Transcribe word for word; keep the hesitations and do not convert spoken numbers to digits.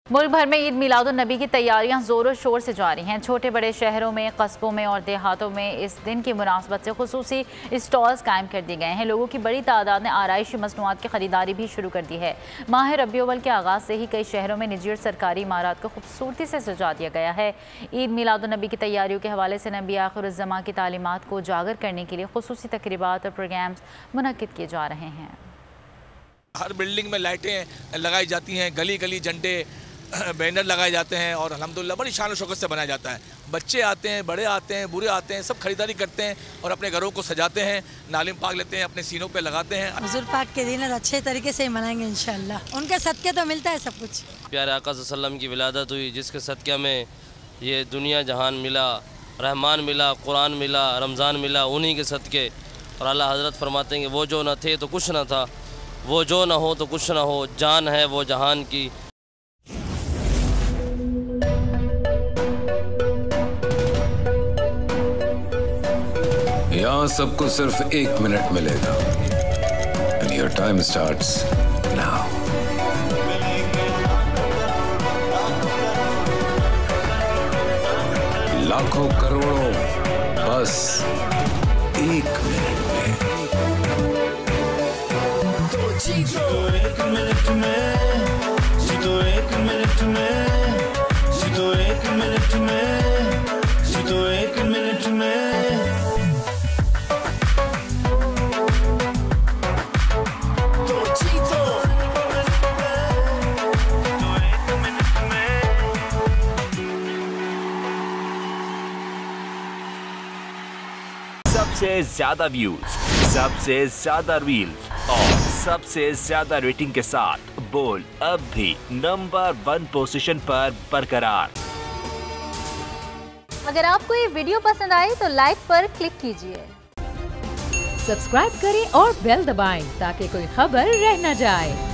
मुल्क भर में ईद मिलादुन्नबी की तैयारियां जोरों शोर से जारी हैं। छोटे बड़े शहरों में, कस्बों में और देहातों में इस दिन की मुनासबत से खुसूसी स्टॉल्स कायम कर दिए गए हैं। लोगों की बड़ी तादाद ने आराइशी मसनूआत की खरीदारी भी शुरू कर दी है। माह रबीउल अव्वल के आगाज़ से ही कई शहरों में निजी और सरकारी इमारत को खूबसूरती से सजा दिया गया है। ईद मिलादुन्नबी की तैयारियों के हवाले से नबी आखिरुज़्ज़मा की तालीमात को उजागर करने के लिए खुसूसी तकरीबात और प्रोग्राम्स मुनक्किद किए जा रहे हैं। हर बिल्डिंग में लाइटें लगाई जाती हैं, गली गली झंडे बैनर लगाए जाते हैं और अल्हम्दुलिल्लाह बड़ी शान और शौकत से बनाया जाता है। बच्चे आते हैं, बड़े आते हैं, बूढ़े आते हैं, सब खरीदारी करते हैं और अपने घरों को सजाते हैं, नालिम पाक लेते हैं, अपने सीनों पे लगाते हैं। हुजूर पाक के दिन अच्छे तरीके से मनाएंगे इंशाअल्लाह। उनके सदके तो मिलता है सब कुछ। प्यारे आका सल्लल्लाहु अलैहि वसल्लम की विलादत हुई, जिसके सदक़े में ये दुनिया जहान मिला, रहमान मिला, कुरान मिला, रमज़ान मिला, उन्हीं के सदके। और अल्लाह हज़रत फरमाते हैं कि वो जो न थे तो कुछ न था, वो जो न हो तो कुछ न हो, जान है वो जहान की। यहाँ सबको सिर्फ एक मिनट मिलेगा and your time starts now. लाखों करोड़ों बस एक मिनट में। जीतो एक मिनट में, जीतो एक मिनट में, जीतो एक मिनट में, जीतो एक मिनट में। सबसे ज्यादा व्यूज, सबसे ज्यादा रील्स और सबसे ज्यादा रेटिंग के साथ बोल अब भी नंबर वन पोजीशन पर बरकरार। अगर आपको ये वीडियो पसंद आए तो लाइक पर क्लिक कीजिए, सब्सक्राइब करें और बेल दबाएं ताकि कोई खबर रह न जाए।